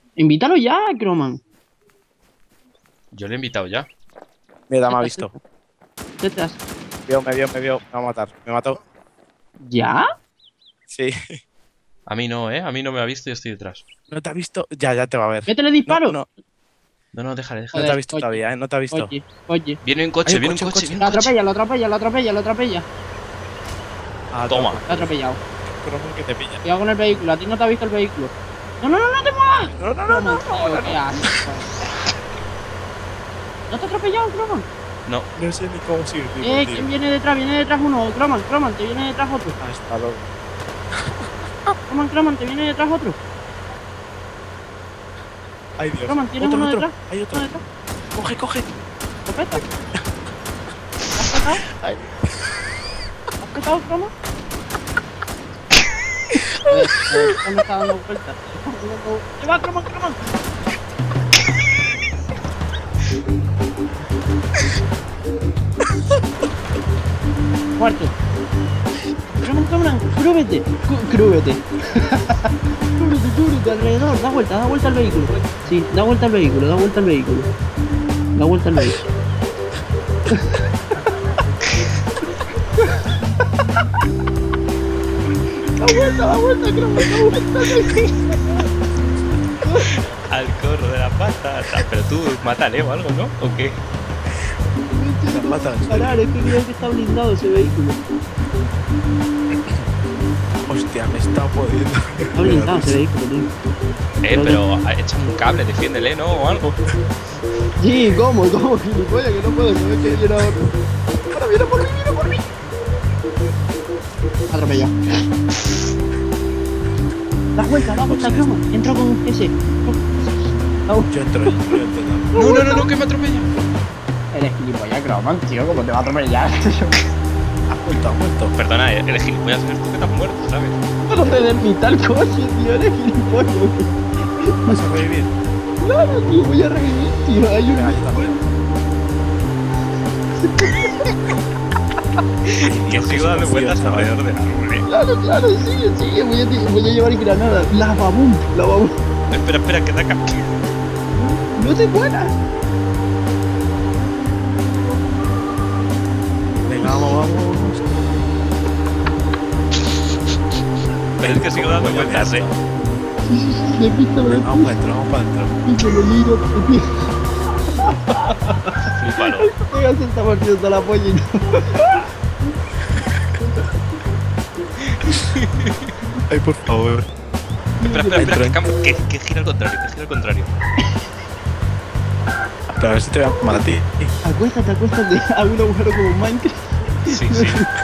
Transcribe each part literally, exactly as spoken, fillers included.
Invítalo ya, Croman. Yo le he invitado ya. Mira, me ha visto. Detrás. Me vio, me vio, me vio. Me va a matar. Me mató. ¿Ya? Sí. A mí no, ¿eh? A mí no me ha visto y estoy detrás. ¿No te ha visto? Ya, ya te va a ver. Métele disparo. No, no, No, no, déjale, no déjale. te ha visto Oye, todavía, ¿eh? No te ha visto. Oye, oye. Viene un coche, Hay un viene un coche, coche, un viene Lo un coche. atropella, lo atropella, lo atropella, lo atropella. Ah, Toma. Lo ha atropellado. Croman que te pilla. Cuidado con el vehículo, a ti no te ha visto el vehículo. No, no, no, no te muevas. No, no, no, no. Croman, tío, qué asco. ¿No te ha atropellado, Croman? No, No sé ni cómo seguir. Eh, ¿quién viene detrás? Viene detrás uno. Croman, Croman, te viene detrás otro. Hasta luego. Croman, Croman, te viene detrás otro. Ay, Dios. Croman, ¿tienes Otro, uno otro. detrás? Hay otro. Uno detrás. Coge, coge. ¿Escopeta? ¿Has petado? Ay. ¿Has petado, Croman? Eh, eh, me está dando vueltas. ¡Se va, Croman, Croman! Muerto. Croman, Croman, crúbete. Cu- Crúbete. Crúbete, crúbete, alrededor. Da vuelta, da vuelta al vehículo. Sí, da vuelta al vehículo, da vuelta al vehículo. Da vuelta al vehículo. Da vuelta, da vuelta, Croman, da vuelta. al corro de la patata. Pero tú, mátale o algo, ¿no? ¿O qué? Las patas. Parar, es que creo que está blindado ese vehículo. Hostia, me está podiendo. Está blindado ese vehículo, tío. Eh, pero échame un cable, defiéndele, ¿no? O algo. Sí, ¿cómo? ¿Cómo? Gilipollas, que no puedo, no es que viene ahora. Ahora viene por mí, viene por mí. Atropellado. Da vuelta, da vuelta, croma. Entro con ese. Da vuelta. Yo entro, yo entro. No, no, no, no, que me atropella. Eres gilipollas, Croman, tío, ¿cómo te va a atropellar? Ha muerto, ha muerto. Perdona, eres gilipollas, eres tú que te has muerto, ¿sabes? No te des mi tal coche, tío, eres gilipollas. ¿Vas a revivir? Claro, tío, voy a revivir, tío. Hay un... Venga, yo también. Que sigo dando vueltas alrededor del árbol, eh. Claro, claro, sigue, sigue, voy a, voy a llevar granada. Lava boom, lava boom. Espera, espera, que da acá. No te mueras. Venga, vamos, vamos. Es que sigo dando vueltas, eh. Sí, sí, sí, de pista, de Venga, vamos para adentro, vamos para adentro. pista, lo miro, te pido. Flipalo. Venga, se está partiendo la polla y no. Ay, por favor. Espera, espera, espera, que, Entro. cambia- que, que gira al contrario, que gira al contrario. Pero a ver si te voy a matar a ti. Acuéstate, acuéstate. Hago un agujero como en Minecraft. Sí, sí.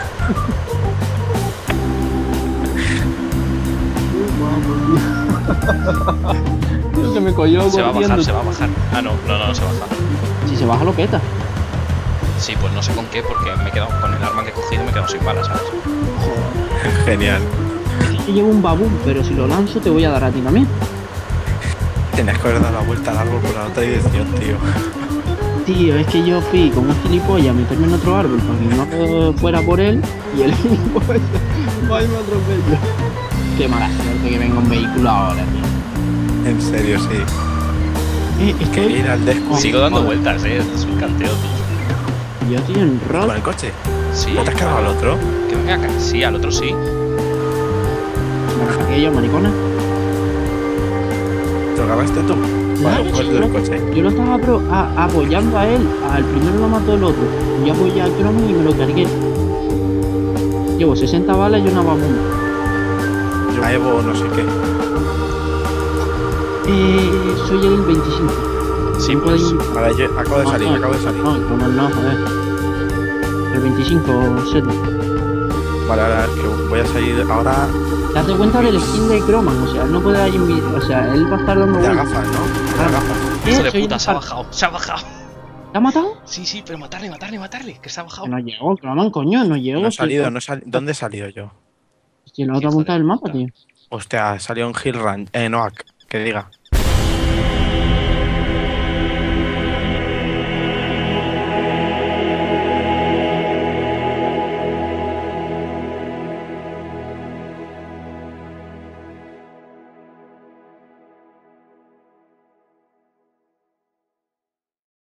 Tío, se me cogió Se va a bajar, corriendo. se va a bajar. Ah, no, no, no, no se baja. Si se baja, lo peta. Sí, pues no sé con qué, porque me he quedado con el arma que he cogido, me he quedado sin balas, ¿sabes? Genial. Yo llevo un babú, pero si lo lanzo, te voy a dar a ti también. Tenías que haber dado la vuelta al árbol por la otra dirección, tío. Tío, es que yo fui con un gilipollas a meterme en otro árbol para que no fuera por él y el gilipollas va y me atropella. Qué mala suerte que venga un vehículo ahora, tío. En serio, sí. Eh, Que estoy... ir al desco. Sigo dando joder. vueltas, eh. Esto es un canteo, tú. Yo estoy en rock. Con el coche. Sí. ¿No te has cargado al otro? Que venga acá. Sí, al otro sí. ¿Me lo saqué yo, maricona? ¿Te lo cargaste tú? Claro, Vale, pues sí, del yo- coche. Yo lo estaba pro- a- apoyando a él. Al primero lo mató el otro. Yo apoyé al cromo y me lo cargué. Llevo sesenta balas y una babón. Yo llevo no sé qué. Eh, soy el veinticinco. Sí, pues. Vale, yo acabo de salir, acabo de salir. No, no, no, joder. El veinticinco, serio. Vale, ahora que voy a salir ahora Date cuenta del skin de Croman, o sea, él no puede dar invi- o sea, él va a estar dando de vueltas. gafas, ¿no? De gafas. ¿Qué? Hijo de Soy puta, un se ha par- bajado, se ha bajado. ¿Te ha matado? Sí, sí, pero matarle, matarle, matarle, que se ha bajado. Que no llego, Croman, coño, no llego. No he estoy- salido, no he sali- ¿Dónde he salido yo? Estoy en la otra Hijo punta de del mapa, puta. tío. Hostia, salió en Hill Ranch. Eh, no, que diga.